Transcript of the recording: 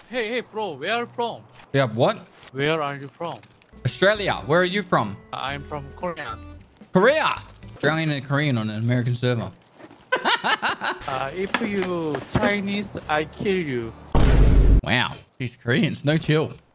Hey, bro, where are you from? Yeah, what? Where are you from? Australia. Where are you from? I'm from Korea. Korea. Australian and Korean on an American server. If you Chinese, I kill you. Wow. These Koreans, no chill.